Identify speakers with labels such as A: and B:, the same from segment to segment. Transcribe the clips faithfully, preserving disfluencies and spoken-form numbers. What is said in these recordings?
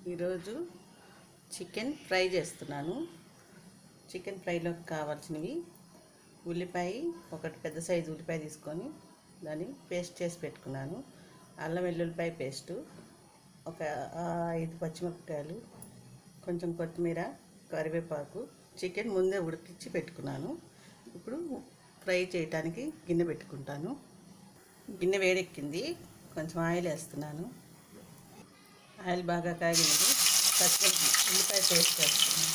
A: ఈరోజు chicken fry చేస్తున్నాను. Chicken ఫ్రైలోకి కావాల్సినవి ఉల్లిపాయ, ఒకటి పెద్ద సైజు ఉల్లిపాయ తీసుకొని దాన్ని పేస్ట్ చేసి పెట్టుకున్నాను. అల్లం వెల్లుల్లిపాయ పేస్టు, ఒక ఐదు పచ్చిమిరపకాయలు, కొంచెం కొత్తిమీర, కరివేపాకు. చికెన్ ముందే ఉడికించి పెట్టుకున్నాను. ఇప్పుడు ఫ్రై చేయడానికి గిన్నె పెట్టుకుంటాను. గిన్నె వేడెక్కింది, కొంచెం ఆయిల్ వేస్తున్నాను. ఆయిల్ బాగా కాగింది. పచ్చిమిరపకాయ ఉల్లిపాయ పేస్ట్ వేస్తున్నాను.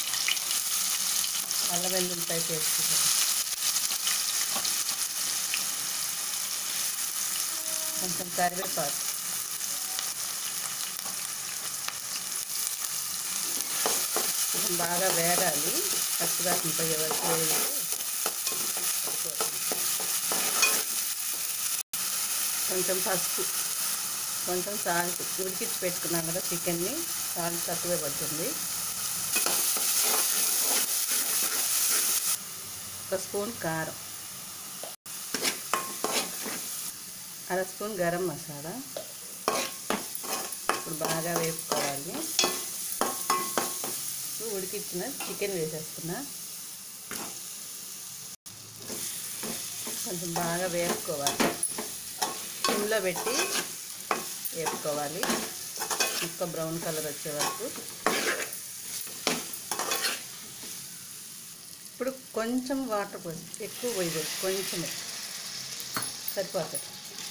A: అల్లం వెల్లుల్లిపాయ పేస్ట్, కొంచెం కరివేపాకు, కొంచెం బాగా వేగాలి. పచ్చివాసన పోయే వరకు వేగితే కొంచెం పసుపు, కొంచెం సాల్ట్. ఉడికించి పెట్టుకున్నాం కదా చికెన్ని, సాల్ట్ తక్కువే పడుతుంది. ఒక స్పూన్ కారం, అర స్పూన్ గరం మసాలా. ఇప్పుడు బాగా వేపుకోవాలి. ఇప్పుడు ఉడికించిన చికెన్ వేసేస్తున్నా. కొంచెం బాగా వేపుకోవాలి. సిమ్లో పెట్టి వేపుకోవాలి, ముక్క బ్రౌన్ కలర్ వచ్చే వరకు. ఇప్పుడు కొంచెం వాటర్ పోసి, ఎక్కువ పోయలేదు, కొంచెమే సరిపోతుంది.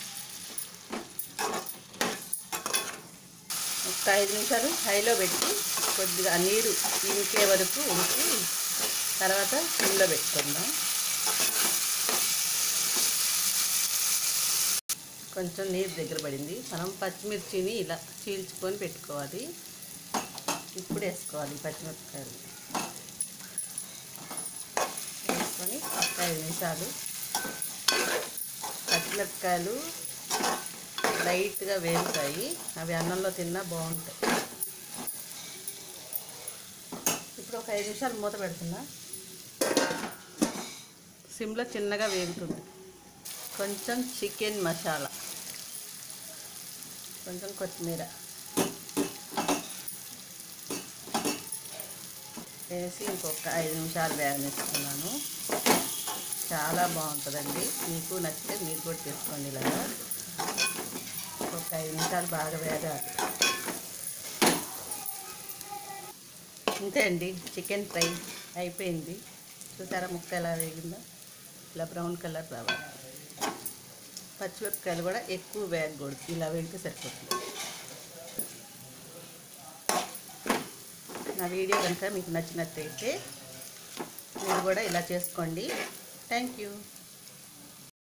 A: ఒక ఐదు నిమిషాలు హైలో పెట్టి కొద్దిగా నీరు ఇంకే వరకు ఉంచి తర్వాత సిమ్లో పెట్టుకుందాం. కొంచెం నీరు దగ్గర పడింది. మనం పచ్చిమిర్చిని ఇలా చీల్చుకొని పెట్టుకోవాలి. ఇప్పుడు వేసుకోవాలి పచ్చిమిరపకాయలు. వేసుకొని ఒక ఐదు నిమిషాలు. పచ్చిమిరపకాయలు లైట్గా వేగుతాయి, అవి అన్నంలో తిన్నా బాగుంటాయి. ఇప్పుడు ఒక ఐదు నిమిషాలు మూత పెడుతున్నా. సిమ్లో చిన్నగా వేగుతుంది. కొంచెం చికెన్ మసాలా, కొంచెం కొత్తిమీర వేసి ఇంకొక ఐదు నిమిషాలు వేగనిస్తున్నాను. చాలా బాగుంటుందండి. మీకు నచ్చితే మీరు కూడా చేసుకోండి. ఇలాగా ఒక ఐదు నిమిషాలు బాగా వేగాలి. అంతే అండి, చికెన్ ఫ్రై అయిపోయింది. చూసారా ముక్క ఎలా వేగిందో? ఇలా బ్రౌన్ కలర్ రావాలి. పచ్చిమిరపకాయలు కూడా ఎక్కువ వేగకూడదు, ఇలా వేగితే సరిపోతుంది. నా వీడియో కనుక మీకు నచ్చినట్లయితే మీరు కూడా ఇలా చేసుకోండి. Thank you.